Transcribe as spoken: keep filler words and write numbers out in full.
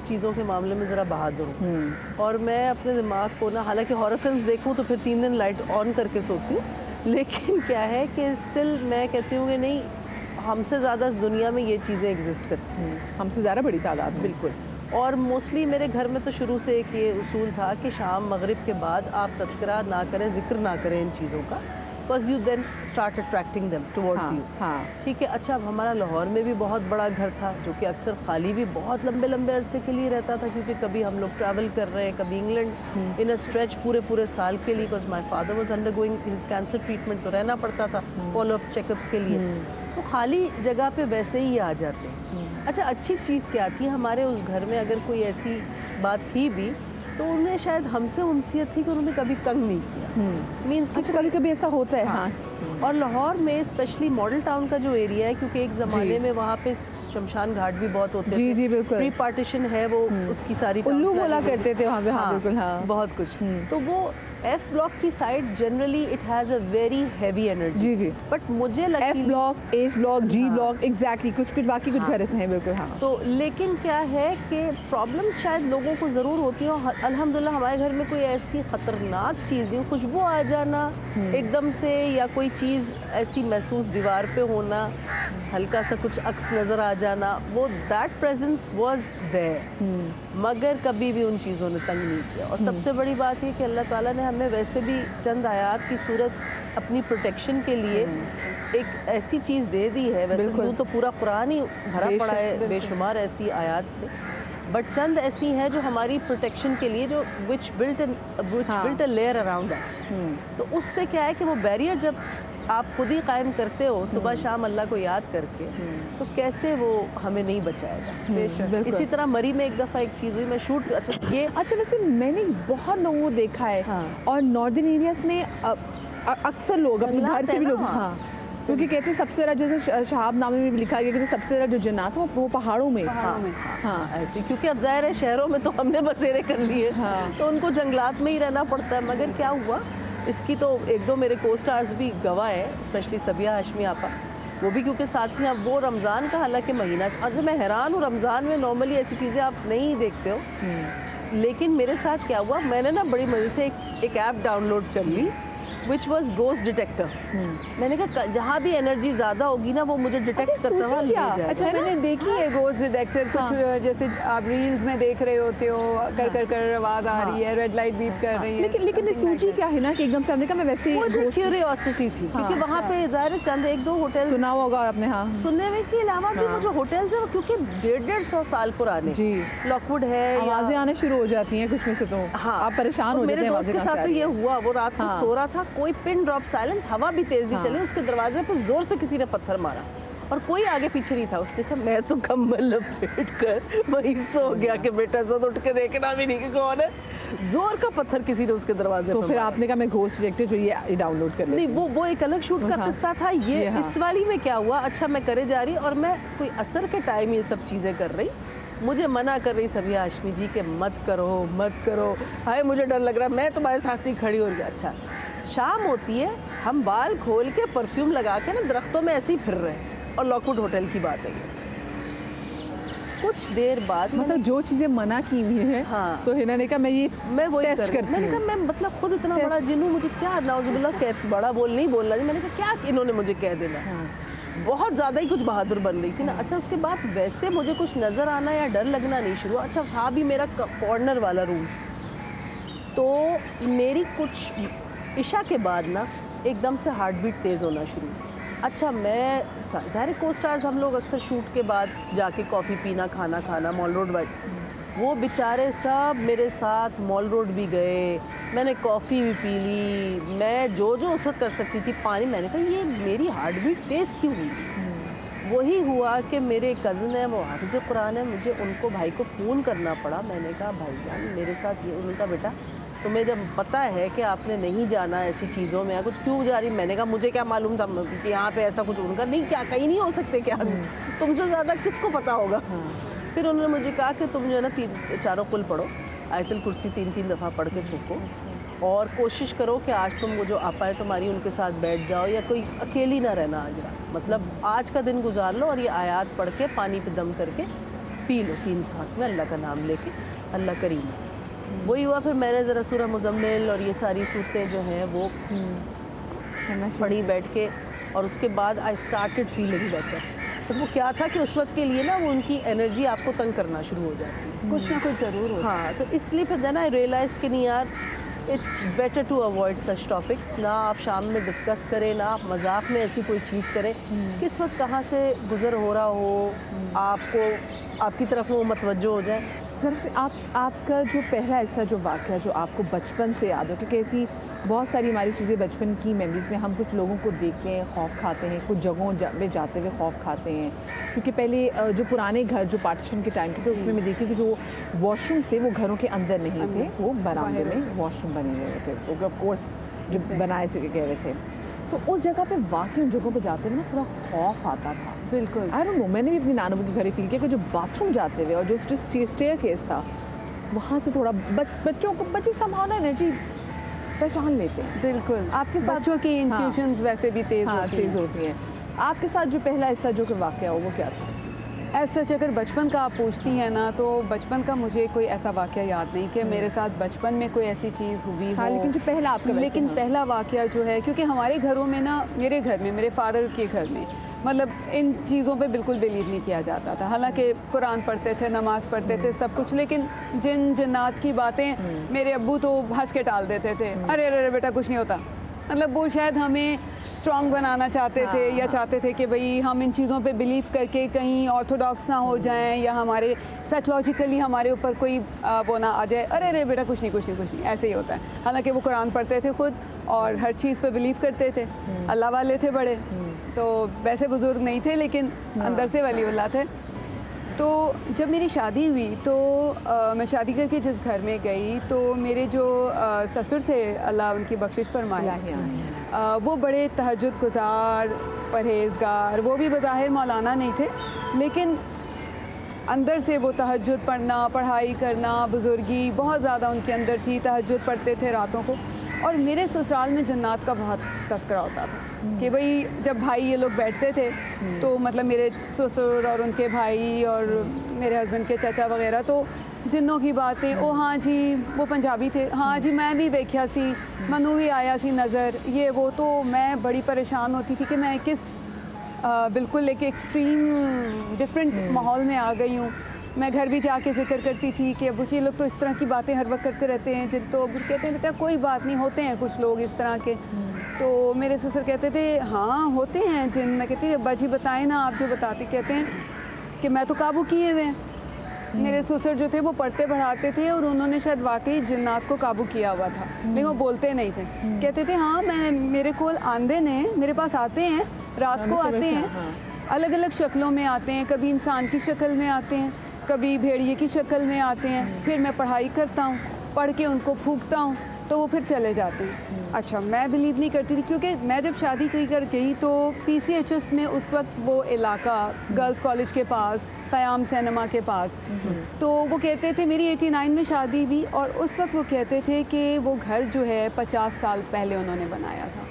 चीज़ों के मामले में ज़रा बहादुर हूँ, और मैं अपने दिमाग को ना, हालांकि हॉरर फिल्म्स देखूँ तो फिर तीन दिन लाइट ऑन करके सोती हूँ, लेकिन क्या है कि स्टिल मैं कहती हूँ कि नहीं, हमसे ज़्यादा इस दुनिया में ये चीज़ें एग्जिस्ट करती हैं, हमसे ज़्यादा बड़ी तादाद में। बिल्कुल। और मोस्टली मेरे घर में तो शुरू से एक ये उसूल था कि शाम मगरिब के बाद आप तस्करा ना करें, जिक्र ना करें इन चीज़ों का, because you then start attracting them towards you. हाँ, ठीक है। अच्छा, अब हमारा लाहौर में भी बहुत बड़ा घर था जो कि अक्सर खाली भी बहुत लंबे लंबे अरसे के लिए रहता था, क्योंकि कभी हम लोग ट्रैवल कर रहे हैं, कभी इंग्लैंड इन अ स्ट्रेच पूरे पूरे साल के लिए, because my father was undergoing his cancer treatment, तो रहना पड़ता था फॉलोअप चेकअप्स के लिए, तो खाली जगह पे वैसे ही आ जाते हैं। अच्छा, अच्छी चीज़ क्या थी हमारे उस घर में, अगर कोई ऐसी बात थी भी तो उन्हें शायद हमसे उनसियत थी कि उन्होंने कभी तंग नहीं किया। मीन्स कि कभी कभी ऐसा होता है। हाँ, हाँ। और लाहौर में स्पेशली मॉडल टाउन का जो एरिया है, क्योंकि एक ज़माने में वहाँ पे शमशान घाट भी बहुत होते जी, थे। जी, बिल्कुल। प्री पार्टीशन है वो, उसकी सारी उल्लू बोला करते थे वहाँ पे। हाँ, बिल्कुल। हाँ, बहुत कुछ। तो वो एफ ब्लॉक की side generally it has a very heavy energy. जी जी। बट मुझे लगता है F block, H block, G block, exactly कुछ कुछ बाकी कुछ घर ऐसे हैं। बिल्कुल। हाँ। तो लेकिन क्या है कि प्रॉब्लम्स शायद लोगों को ज़रूर होती हैं, और अल्हम्दुलिल्लाह हमारे घर में कोई ऐसी ख़तरनाक चीज़ नहीं, खुशबू आ जाना एकदम से, या कोई चीज़ ऐसी महसूस दीवार पे होना, हल्का सा कुछ अक्स नज़र आ जाना, वो दैट प्रेजेंस वाज देयर, मगर कभी भी उन चीज़ों ने तंग नहीं किया। और सबसे बड़ी बात ये कि अल्लाह ताला ने हमें वैसे भी चंद आयात की सूरत अपनी प्रोटेक्शन के लिए एक ऐसी चीज़ दे दी है। वैसे यूँ तो पूरा कुरान ही भरा पड़ा है बेशुमार ऐसी आयात से, बट चंद ऐसी हैं जो हमारी प्रोटेक्शन के लिए, जो which built which built a layer around us. तो उससे क्या है कि वो बैरियर जब आप खुद ही कायम करते हो सुबह शाम अल्लाह को याद करके, तो कैसे वो हमें नहीं बचाएगा। इसी तरह मरी में एक दफ़ा एक चीज़ हुई, मैं शूट अच्छा ये अच्छा वैसे मैंने बहुत लोगों को देखा है। हाँ। और नॉर्दर्न एरियाज में अक्सर लोग अपने घर से भी लोग, हाँ, क्योंकि कहते हैं सबसे ज़्यादा, जैसे शहाब नामे में भी लिखा गया कि सबसे ज़्यादा जो जन्नत है वो पहाड़ों में। हाँ, में। हाँ, ऐसे, क्योंकि अब ज़ाहिर है शहरों में तो हमने बसेरे कर लिए। हाँ। तो उनको जंगलात में ही रहना पड़ता है। मगर क्या हुआ, इसकी तो एक दो मेरे को स्टार्स भी गवाह है, स्पेशली सबिया हाशमी आपा, वो भी क्योंकि साथ ही अब वो रमज़ान का हालांकि महीना, और जब मैं हैरान हूँ, रमज़ान में नॉर्मली ऐसी चीज़ें आप नहीं देखते हो, लेकिन मेरे साथ क्या हुआ, मैंने ना बड़ी मज़े से एक, एक ऐप डाउनलोड कर ली विच वॉज गोस्ट डिटेक्टर। मैंने कहा जहाँ भी एनर्जी ज़्यादा होगी ना वो मुझे डिटेक्ट अच्छा, करता हुआ ले जाएगा। अच्छा, मैंने देखी है गोस्ट डिटेक्टर, कुछ हाँ। जैसे आप रील्स में देख रहे होते हो, कर कर कर आवाज़ आ रही है, रेड लाइट बीप कर रही है। लेकिन लेकिन सूची क्या है ना कि एकदम से हमने कहा मैं वैसे ही क्यूरियोसिटी थी, क्योंकि वहाँ पे ज़ाहिर चंद एक दो होटल सुना होगा आपने। हाँ, सुनने में के अलावा भी वो जो होटल्स है, क्योंकि डेढ़ डेढ़ सौ साल पुराने, जी, लॉकवुड है, आवाज़ें आने शुरू हो जाती हैं कुछ में से, तो हाँ आप परेशान हो जाते हैं। मेरे दोस्त के साथ तो ये हुआ, वो रात को सो रहा था, कोई पिन ड्रॉप साइलेंस, हवा भी तेज नहीं चली, उसके दरवाजे पर जोर से किसी ने पत्थर मारा और कोई आगे पीछे नहीं था। उसने कहा मैं तो कम्बल लपेट कर वहीं सो गया कि बेटा सब उठ के देखना भी नहीं कि कौन है, जोर का पत्थर किसी ने उसके दरवाजे तो पर। फिर आपने कहा मैं घोस्ट डिटेक्टर जो ये डाउनलोड कर नहीं, वो वो एक अलग शूट का किस्सा था। ये इस वाली में क्या हुआ, अच्छा मैं करे जा रही और मैं कोई असर के टाइम ये सब चीज़ें कर रही, मुझे मना कर रही सबिया हाशमी जी के मत करो मत करो, हाय मुझे डर लग रहा, मैं तुम्हारे साथ ही खड़ी हो रही। अच्छा शाम होती है, हम बाल खोल के परफ्यूम लगा के ना दरख्तों में ऐसे ही फिर रहे हैं, और लॉकवुड होटल की बात है। कुछ देर बाद मतलब जो चीज़ें मना की हुई है, हाँ, तो हिना ने कहा मैं ये मैं वो टेस्ट करती हूँ। मैंने कहा मैं मतलब खुद इतना बड़ा जिन्नू, मुझे क्या नाउजुबिल्लाह कह बड़ा बोल नहीं बोलना जी। मैंने कहा क्या इन्होंने मुझे कह देना। हाँ। बहुत ज़्यादा ही कुछ बहादुर बन रही थी ना। अच्छा उसके बाद वैसे मुझे कुछ नज़र आना या डर लगना नहीं शुरू। अच्छा था भी मेरा कॉर्नर वाला रूम, तो मेरी कुछ इशा के बाद ना एकदम से हार्ट बीट तेज़ होना शुरू। अच्छा मैं ज़ाहिर को स्टार्स हम लोग अक्सर शूट के बाद जाके कॉफ़ी पीना, खाना खाना मॉल रोड वाइड, वो बेचारे सब मेरे साथ मॉल रोड भी गए, मैंने कॉफ़ी भी पी ली, मैं जो जो उस वक्त कर सकती थी, पानी। मैंने कहा ये मेरी हार्ट बीट तेज़ क्यों हुई। वही हुआ कि मेरे कज़न है वो हाफिज़ कुरान है, मुझे उनको भाई को फ़ोन करना पड़ा। मैंने कहा भाईजान मेरे साथ ये, उन्होंने कहा बेटा तुम्हें जब पता है कि आपने नहीं जाना ऐसी चीज़ों में, कुछ क्यों जा रही। मैंने कहा मुझे क्या मालूम था कि यहाँ पे ऐसा कुछ। उनका नहीं, क्या कहीं नहीं हो सकते क्या, तुमसे ज़्यादा किसको पता होगा। फिर उन्होंने मुझे कहा कि तुम जो है ना तीन चारों कुल पढ़ो, आयतुल कुर्सी तीन तीन दफ़ा पढ़ के थूको, और कोशिश करो कि आज तुम वो जो आपा है तुम्हारी उनके साथ बैठ जाओ, या कोई अकेली ना रहना आज रात, मतलब आज का दिन गुजार लो और ये आयात पढ़ के पानी पे दम करके पी लो तीन सांस में अल्लाह का नाम लेके, अल्लाह करीम है। वही हुआ, फिर मैंने ज़रा सूरह मुज़म्मिल और ये सारी सूरतें जो हैं वो पढ़ी बैठ के, और उसके बाद आई स्टार्टेड फीलिंग बेटर। तो वो क्या था कि उस वक्त के लिए ना वो उनकी एनर्जी आपको तंग करना शुरू हो जाती है, कुछ ना कुछ ज़रूर होता है। हाँ, तो इसलिए फिर देना आई रियलाइज़ कि नहीं यार, it's better to avoid such topics. ना आप शाम में डिस्कस करें, ना आप मजाक में ऐसी कोई चीज़ करें, किस वक्त कहाँ से गुजर हो रहा हो, आपको आपकी तरफ वो मतवज्जो हो जाए। जरा आप आपका जो पहला ऐसा जो वाक़या जो आपको बचपन से याद हो, क्योंकि ऐसी बहुत सारी हमारी चीज़ें बचपन की मेमोरीज़ में हम कुछ लोगों को देखते हैं खौफ खाते हैं, कुछ जगहों जा, में जाते हुए खौफ खाते हैं, क्योंकि पहले जो पुराने घर जो पार्टीशन के टाइम के थे उसमें मैं देखी कि जो वॉशरूम थे वो घरों के अंदर नहीं थे, वो बरामदे में वॉशरूम बने हुए थे, वो ऑफ कोर्स जो बनाए से कह रहे थे। तो उस जगह पे वाकई उन जगहों पे जाते हुए ना थोड़ा खौफ आता था। बिल्कुल, आई डोंट नो, मैंने भी अपनी नानू के घर फील किया कि जो बाथरूम जाते हुए और जो स्टेयर केस था वहाँ से थोड़ा बच, बच्चों को बच्चे संभावना एनर्जी पहचान लेते हैं। बिल्कुल, आपके साथ बच्चों की इंट्यूशंस हाँ, वैसे भी तेज हाँ, होती तेज हैं। होती हैं। आपके साथ जो पहला ऐसा जो कि वाकया हो वो क्या था? ऐसा सच अगर बचपन का आप पूछती हैं ना, तो बचपन का मुझे कोई ऐसा वाक़या याद नहीं कि मेरे साथ बचपन में कोई ऐसी चीज़ हुई हाँ, हो। लेकिन जो पहला आपका लेकिन हाँ। पहला वाक़या जो है, क्योंकि हमारे घरों में ना, मेरे घर में, मेरे फादर के घर में मतलब इन चीज़ों पे बिल्कुल बिलीव नहीं किया जाता था। हालांकि कुरान पढ़ते थे, नमाज़ पढ़ते थे, सब कुछ, लेकिन जिन जिन्नात की बातें मेरे अब्बू तो हंस के टाल देते थे। अरे अरे बेटा कुछ नहीं होता। मतलब वो शायद हमें स्ट्रॉन्ग बनाना चाहते हाँ, थे या हाँ। चाहते थे कि भाई हम इन चीज़ों पे बिलीव करके कहीं ऑर्थोडॉक्स ना हो जाएं, या हमारे साइकोलॉजिकली हमारे ऊपर कोई आ, वो ना आ जाए। अरे अरे बेटा कुछ नहीं कुछ नहीं कुछ नहीं ऐसे ही होता है। हालांकि वो कुरान पढ़ते थे खुद और हर चीज़ पे बिलीव करते थे, अल्लाह वाले थे बड़े, तो वैसे बुज़ुर्ग नहीं थे लेकिन अंदर से वलीउल्लाह थे। तो जब मेरी शादी हुई तो आ, मैं शादी करके जिस घर में गई तो मेरे जो आ, ससुर थे, अल्लाह उनकी बख्शिश फरमाए, आ, वो बड़े तहज्जुद गुज़ार, परहेज़गार, वो भी बज़ाहिर मौलाना नहीं थे लेकिन अंदर से वो तहज्जुद पढ़ना, पढ़ाई करना, बुज़ुर्गी बहुत ज़्यादा उनके अंदर थी। तहज्जुद पढ़ते थे रातों को। और मेरे ससुराल में जन्नात का बहुत तस्करा होता था कि भाई जब भाई ये लोग बैठते थे तो मतलब मेरे ससुर और उनके भाई और मेरे हस्बैंड के चाचा वगैरह, तो जिन्नों की बातें, ओ हाँ जी वो पंजाबी थे, हाँ जी मैं भी देखा सी, मनु भी आया सी नज़र, ये वो। तो मैं बड़ी परेशान होती थी कि मैं किस आ, बिल्कुल एक एक्सट्रीम डिफरेंट माहौल में आ गई हूँ। मैं घर भी जाके जिक्र करती थी कि अबू जी लोग तो इस तरह की बातें हर वक्त करते रहते हैं, जिन तो अबू कहते हैं बेटा कोई बात नहीं, होते हैं कुछ लोग इस तरह के। तो मेरे ससुर कहते थे हाँ होते हैं जिन। मैं कहती अब्बा जी बताएं ना, आप जो बताते। कहते हैं कि मैं तो काबू किए हुए हैं। मेरे ससुर जो थे वो पढ़ते पढ़ाते थे और उन्होंने शायद वाकई जिन्नात को काबू किया हुआ था, लेकिन वो बोलते नहीं थे। कहते थे हाँ मैं मेरे को आंदे ने, मेरे पास आते हैं, रात को आते हैं, अलग अलग शक्लों में आते हैं, कभी इंसान की शक्ल में आते हैं, कभी भेड़िए की शक्ल में आते हैं। फिर मैं पढ़ाई करता हूँ, पढ़ के उनको फूंकता हूँ तो वो फिर चले जाते हैं। अच्छा, मैं बिलीव नहीं करती थी क्योंकि मैं जब शादी की कर गई तो पी सी एच एस में उस वक्त वो इलाका गर्ल्स कॉलेज के पास, क़याम सिनेमा के पास, तो वो कहते थे, मेरी नवासी में शादी हुई और उस वक्त वो कहते थे कि वो घर जो है पचास साल पहले उन्होंने बनाया था।